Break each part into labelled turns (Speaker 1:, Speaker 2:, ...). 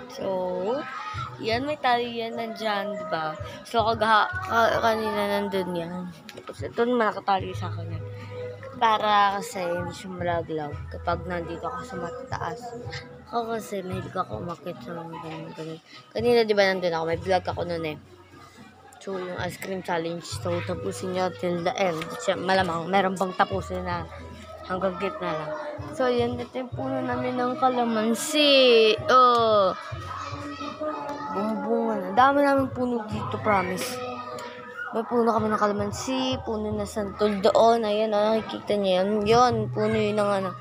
Speaker 1: So, yan, may tali yan nandyan, diba? So, kanina nandun yan. Tapos, ito naman nakatali sa akin yan. Para kasi hindi siya malaglaw kapag nandito ako sa mataas. Ako kasi mahilig ako umakit sa mga ganun. Kanina, diba, nandun ako. May vlog ako nun eh. So, yung ice cream challenge. So, tapusin nyo till the end. Malamang, meron bang tapusin na hanggang gitna lang. So, yan. Ito yung puno namin ng kalamansi. Oh. Bumbungan na. Dami namin puno dito, promise. May puno kami ng kalamansi. Puno na santol doon. Ayan, nakikita niyo yan. Yun, puno yun ng ano.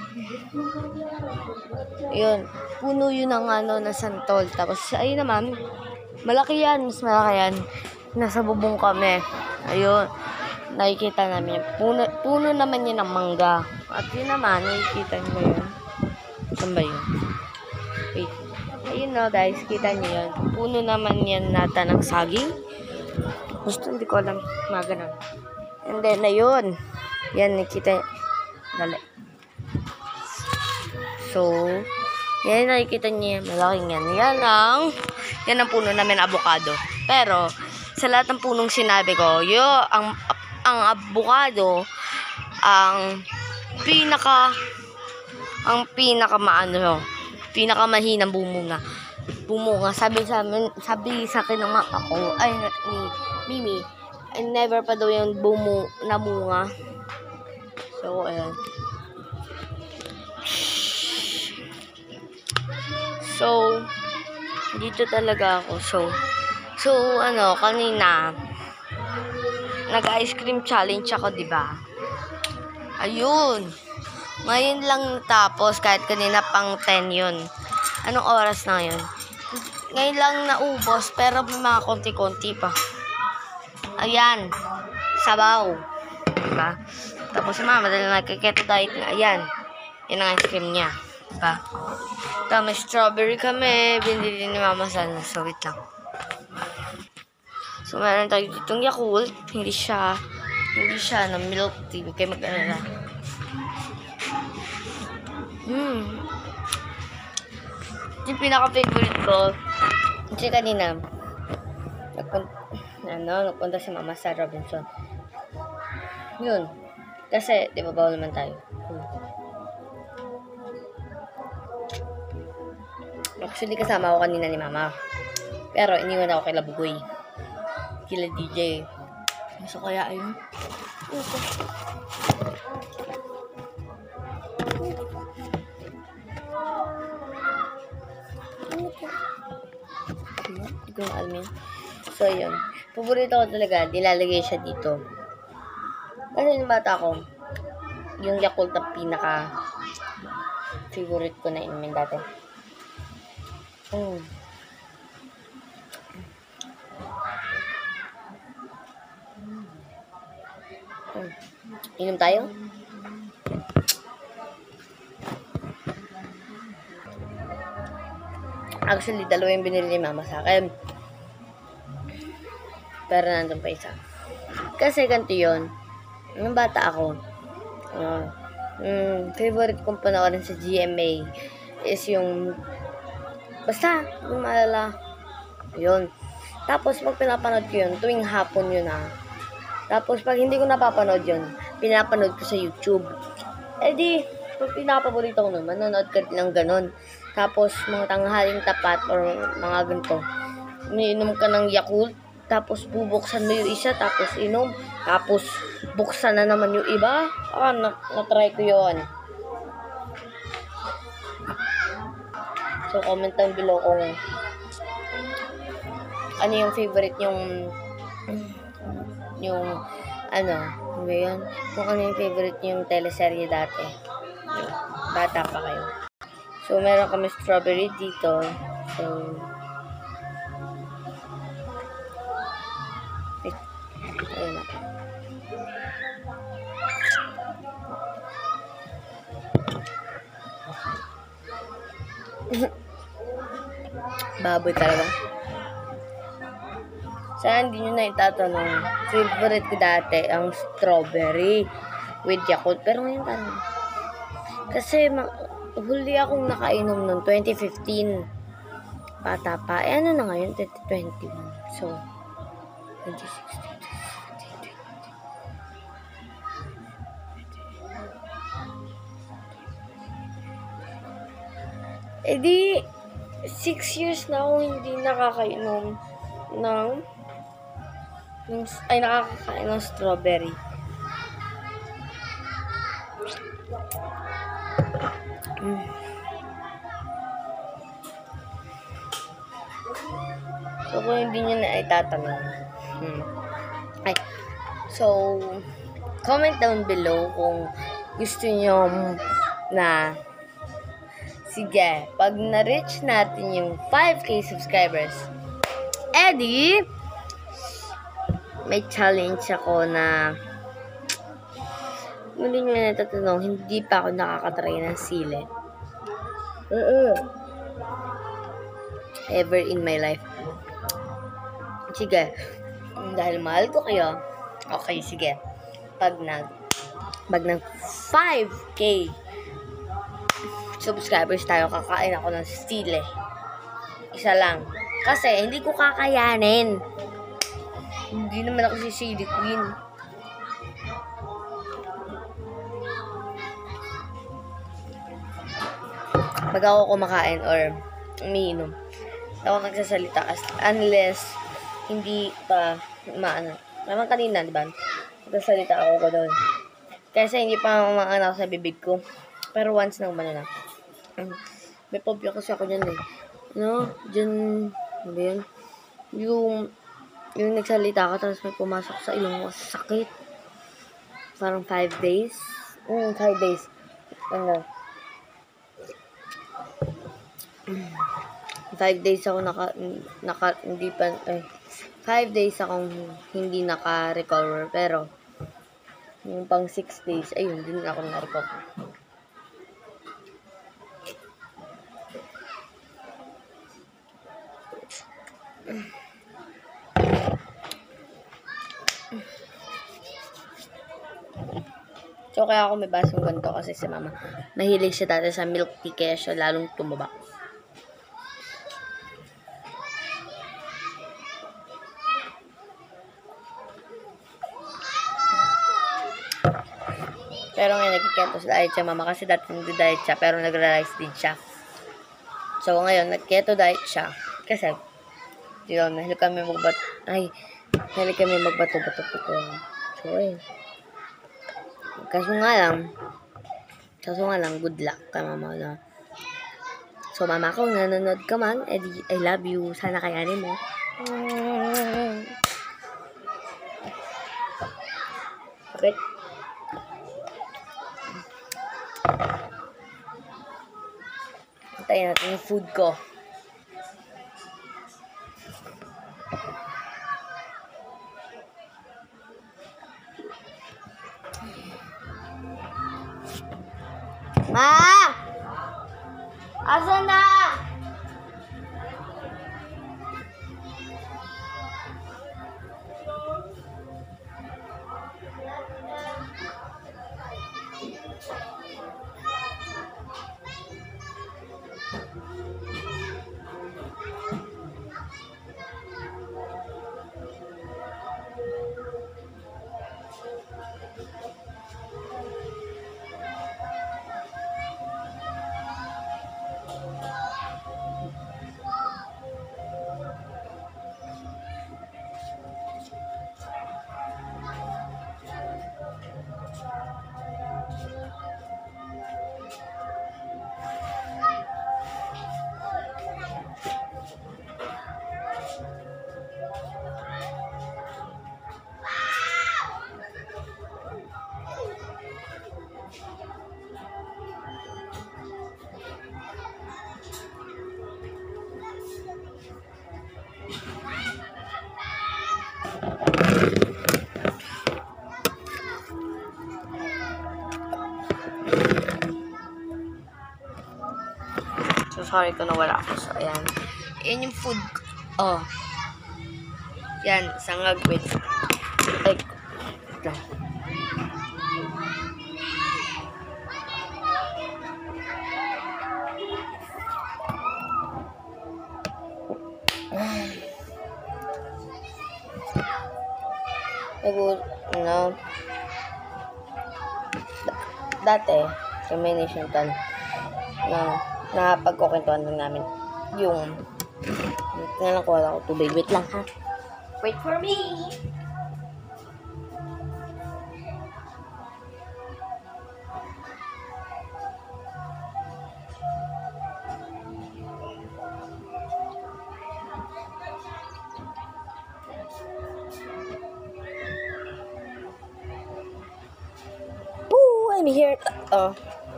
Speaker 1: Yun, puno yun ng ano na santol. Tapos, ayun naman. Malaki yan. Mas malaki yan. Nasa bubong kami. Ayun. Nakikita namin yun. Puno naman yun ng mangga. At yun naman, nakikita nyo yun. Saan ba yun? Wait. Ayun no, guys. Kita nyo yun. Puno naman yan nata ng saging. Gusto, hindi ko alam. Mga ganun. And then, ayun. Yan, nakikita. Dali. So, yan, nakikita nyo yan. Malaking yan. Yan ang puno namin, avocado. Pero, sa lahat ng punong sinabi ko, ang avocado, pinakamahinang bumunga. Sabi sa akin ng mama ko, ni Mimi, never pa daw yung namunga. So, ayan. So, dito talaga ako. So, kanina, nag-ice cream challenge ako, diba? Ayun. Ngayon lang natapos, kahit kanina pang 10 yun. Anong oras na yun? Ngayon lang naubos, pero may mga konti-konti pa. Ayan. Sabaw. Diba? Tapos si mama, dahil nagkiketo diet na, ayan. Yan ang ice cream niya. Diba? May strawberry kami. Binili ni mama sana. So, wait lang. So, meron tayo ditong Yakult. Hindi siya na milk tea. Kaya mag-alala. Yung pinaka-favorite ko. Kasi kanina, nagpunta si mama sa Robinson. Yun. Kasi, di ba bawal naman tayo. Actually, kasama ako kanina ni mama. Pero, iniwan ako kay Labugoy. Kila DJ. So, kaya ayun. Hindi ko alam yun. So, yun. Paborito ko talaga. Nilalagay siya dito. Kasi yung bata ko, yung Yakult na pinaka-favorite ko na inumin dati. Inom tayo? Actually, dalawa yung binili ni mama sa akin. Pero nandun pa isa. Kasi ganito yun. Nung bata ako, favorite kong panoorin sa GMA is yung basta, yung maalala. Yun. Tapos, pag pinapanood ko yun, tuwing hapon yun Tapos, pag hindi ko napapanood yun, pinapanood ko sa YouTube. Di, pag pinapaborito ko naman, manonood ka ng ganun. Tapos, mga tanghaling tapat or mga ganito, umiinom ka ng Yakult, tapos bubuksan mo yung isa, tapos inom, tapos buksan na naman yung iba. Na-try ko yun. So, comment down below kung ano yung favorite kung ano yung favorite yung teleserye dati. Bata pa kayo. So, meron kami strawberry dito. So, ayun na. Baboy talaga. Sana hindi nyo na itatanong. Favorite ko dati ang strawberry with Yakult. Pero ngayon parang kasi huli akong nakainom noong 2015. bata pa. Eh, ano na ngayon? 2021. So, 26, 20. Eh di, 6 years na ako hindi nakakainom nakakakain ng strawberry. So, kung hindi nyo na itatanong. So, comment down below kung gusto nyo na sige, pag na-reach natin yung 5K subscribers, Eddie, may challenge ako na hindi nyo na natatanong, hindi pa ako nakakatry ng sili. Ever in my life. Sige, dahil mahal ko kayo, okay, sige. Pag nag 5K subscribers tayo, kakain ako ng sili. Isa lang. Kasi, hindi ko kakayanin. Hindi naman ako si sili queen. Pag ako kumakain or umiinom, ako nagsasalita unless hindi pa maano. Naman kanina, di ba? Nagsasalita ako doon. Kasi hindi pa maano sa bibig ko. Pero once na umano na. May phobia kasi ako dyan eh. Dyan, ano yun? Yung nagsalita ka, tapos may pumasok sa ilong mo, sakit. Parang 5 days. 5 days. 5 days ako 5 days akong hindi naka-recover. Pero, yung pang 6 days, ayun, din ako na-recover. So, kaya ako may basong ganito kasi si mama, mahilig siya dati sa milk tea, kaya siya lalong tumaba. Pero ngayon, nagkiketo sa diet siya, mama, kasi dati nag-diet siya, pero nag-realize din siya. So, ngayon, nag-keto diet siya. Kasi, yun, nahilig kami magbato-bato. So, ayun. Kaso nga lang, good luck kay mama na. So, mama, kung nanonood ka man, Eddie, I love you. Sana kayanin mo. Okay. Antayin natin yung food ko. Ma! Asan na? So, sorry kung nawala ako. So, ayan. Ayan yung food ko. Oh. Yan, sangag with egg. Lang. ano, dati, kami ni Chantal, na napagkukwentuhan lang namin yung nga lang ko wala ko tubig. Wait lang ha. Wait for me! Woo! I'm here. Oh.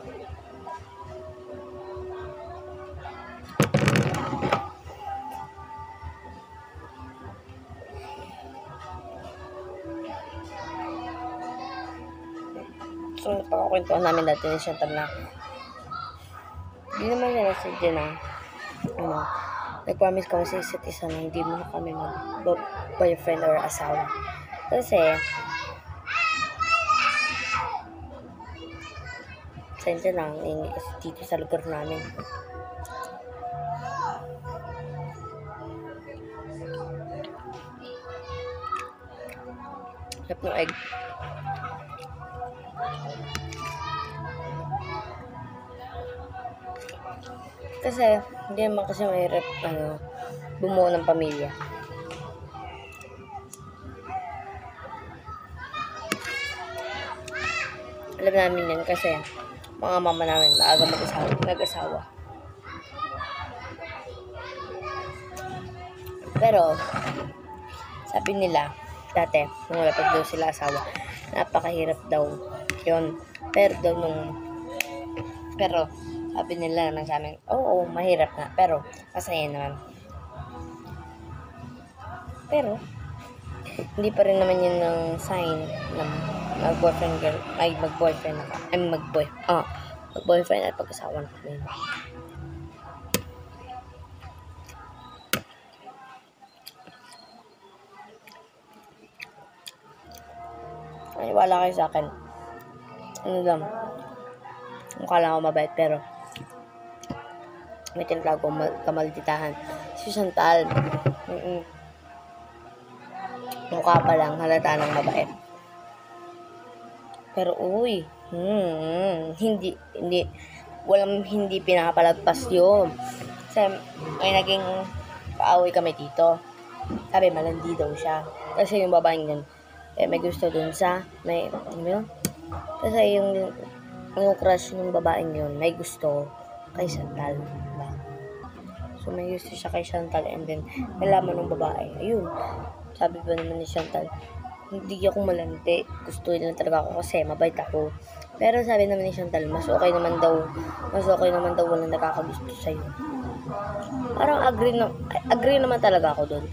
Speaker 1: So, napakakwentuhan namin dati ni Chantal na hindi naman niya nasadya na nag-promise kami sa isa't isa na hindi mo kami mag-boyfriend or asawa. Kasi, sensya lang, kasi dito sa lugar namin. Sarap ng egg. Kasi, hindi naman kasi mahirap, bumuo ng pamilya. Alam namin yan kasi, mga mama namin, maaga nag-asawa. Pero, sabi nila, dati, nung wala pa daw sila asawa, napakahirap daw yun. Pero, sabi nila naman sa amin, oo, mahirap na, pero masaya naman. Pero, hindi pa rin naman yun ng sign na mag-boyfriend at pag-asawa na kami. Wala kayo sa akin. Mukha lang ako mabait, pero may tinatawag kong kamalditahan. Si Chantal, mukha pa lang, halata ng mabait. Pero hindi pinakapalagpas yun. Kasi may naging kaaway kami dito. Sabi, malandi daw siya. Kasi yung babaeng yun, may gusto dun sa, kasi yung crush ng babaeng yun, may gusto kay Chantal. Diba? So, may gusto siya kay Chantal, and then, nalaman ng babae. Ayun, sabi ba naman ni Chantal, hindi ako malandi. Gusto lang talaga ako kasi mabait ako. Pero sabi naman ni Chantal, mas okay naman daw walang nakakagusto sa'yo. Parang agree naman talaga ako dun.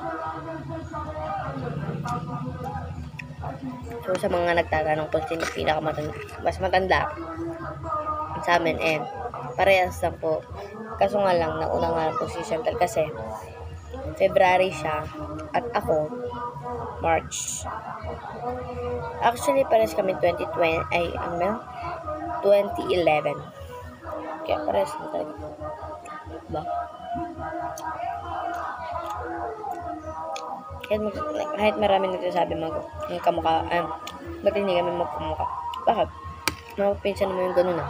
Speaker 1: So, sa mga nagtatanong kung sino mas matanda sa amin, parehas lang po. Kaso nga lang, nauna nga lang po si Chantal kasi February siya at ako March. Actually, parehas kami 2011. Kaya parehas na talaga. Diba? Kahit marami nagsasabi magkamukha, ba't hindi kami magkamukha? Bakit? Mapinsan mo yung ganun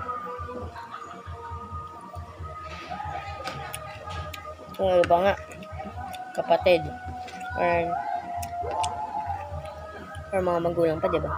Speaker 1: Kung ano ba nga, kapatid, or mga magulang pa, diba?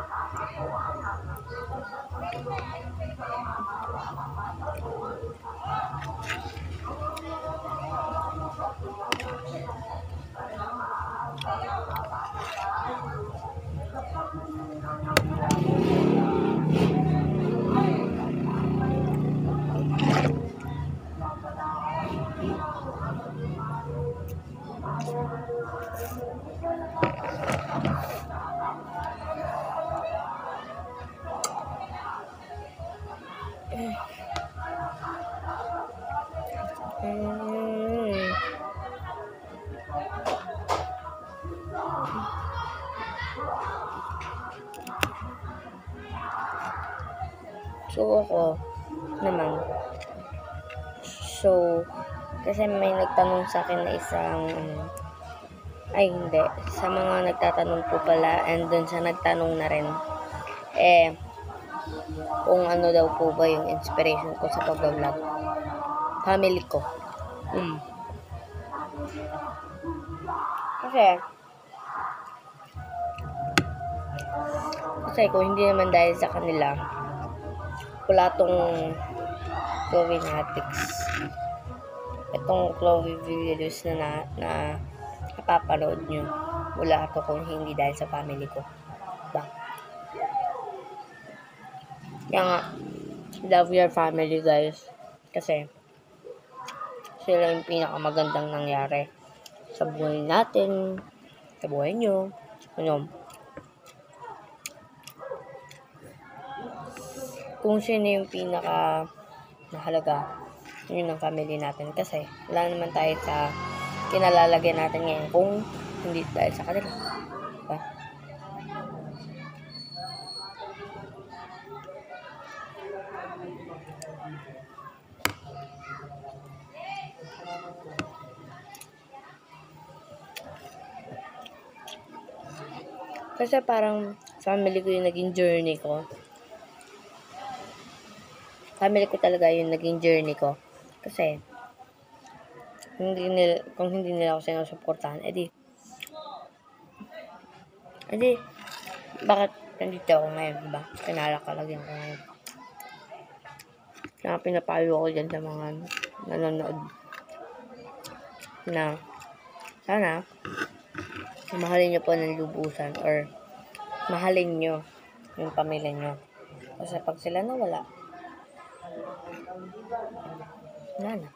Speaker 1: So, ako naman. So, Kasi may nagtanong sa akin na isang, ay hindi, sa mga nagtatanong po pala, and dun sa nagtanong na rin, kung ano daw po ba yung inspiration ko sa pag-vlog. Family ko. Kasi kung hindi naman dahil sa kanila, wala tong Chloe Natics. Itong Chloe videos na napapanood nyo. Wala ito kung hindi dahil sa family ko. Diba? Kaya nga, love your family, guys. Kasi, sila yung pinakamagandang nangyari sa buhay natin, sa buhay nyo. Kung sino yung pinaka mahalaga, yun ang family natin. Kasi, wala naman tayo sa kinalalagyan natin ngayon kung hindi dahil sa kanila. Diba? Kasi parang family ko yung naging journey ko. Family ko talaga yung naging journey ko. Kasi, kung hindi nila ako sinusuportahan, edi, bakit nandito ako ngayon, diba? Pinalakalagyan ko ngayon. Kaya pinapayo ko dyan sa mga nanonood na sana mahalin nyo po ng lubusan or mahalin nyo yung pamilya nyo. Kasi pag sila nawala, wala na.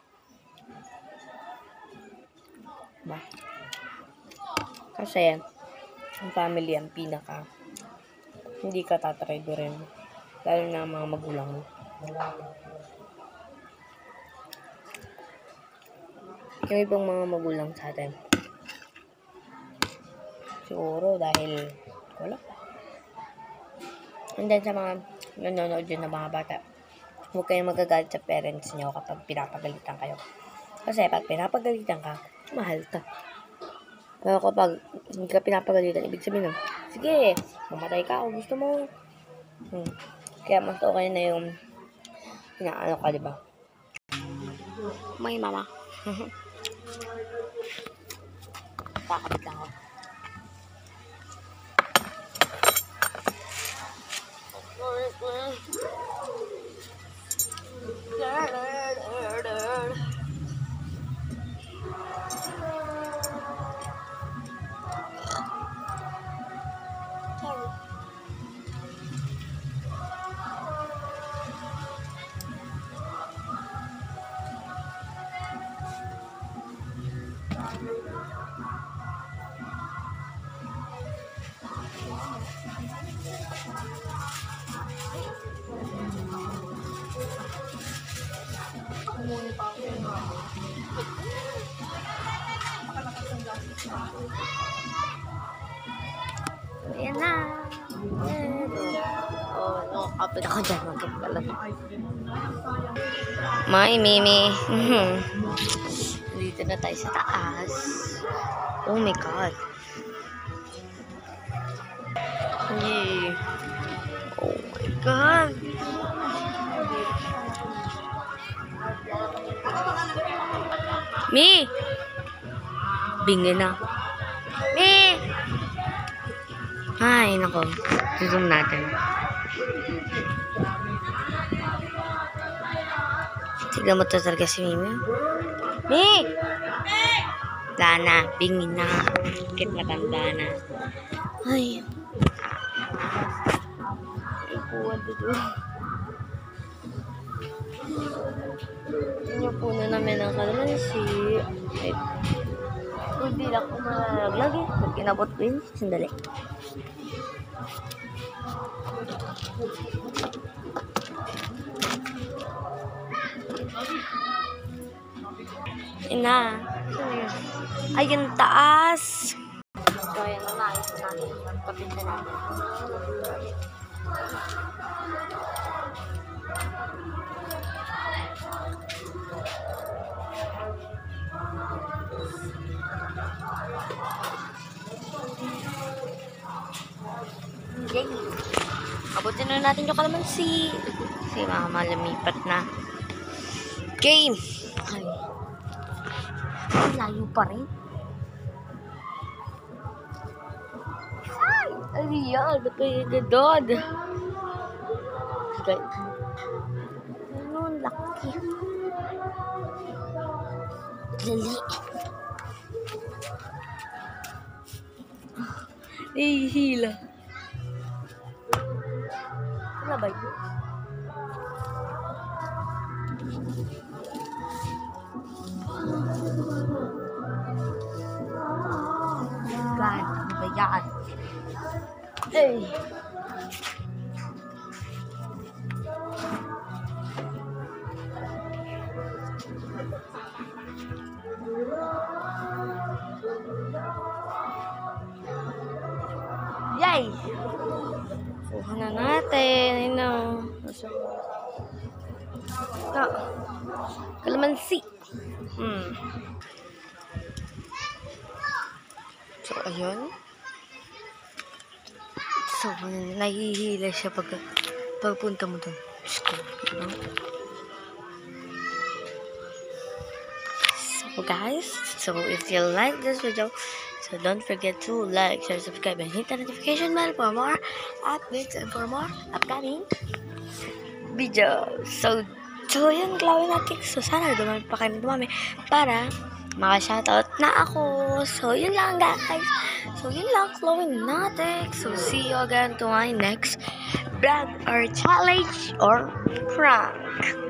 Speaker 1: Diba? Kasi ang family ang pinaka hindi ka tatrado rin. Lalo na mga magulang mo. Yung ibang mga magulang sa atin, siguro dahil wala. And then sa mga nanonood yun ng mga bata, huwag kayong magagalit sa parents nyo kapag pinapagalitan kayo. Kasi pag pinapagalitan ka, mahal ka. Pero kapag hindi ka pinapagalitan, ibig sabihin nun, sige, mamatay ka kung gusto mo. Kaya mas okay na yung inaano ka, diba? May mama. Kakabit lang ako. Ayan na. Kapit ako dyan. May Mimi. Dito na tayo sa taas. Oh my God. Yeah. Oh my God. Mi! Bingi na. Mi! Ay, nako. Zoom natin. Tignan mo to talaga si Mimi. Mi! Wala na. Bingi na. Bakit matanda na. Ay. Ay, buwan dito. Yung puno namin ng kalamansi. Ay, hindi lang ako malaglag eh. Pag kinabot ko yun, sandali. Ina. Ayun, taas. So, ayan na, naayos natin. Kapit na natin. na natin yung kalamansi. Si mama lumipat na. Game! Ay. Layo pa rin. Ay! Ano yan? Ba't kayo nagdod? Sige. Ano? Laki. Lali. Hila. Ano ba yun? God, ano ba yan? Ay! Yay! Kuha na natin. Ayun na. Kalamansi. So, ayun. So, nahihila siya pagpunta mo doon. So, guys. So, if you like this video, so don't forget to like, share, subscribe, and hit the notification bell for more updates and for more upcoming videos. So yun, gawin natin. So, sana dumami pa kayo dumami para maka-shoutout na ako. So, yun lang, guys. So, yun lang, Chloe Natic. So, see you again to my next vlog or challenge or prank.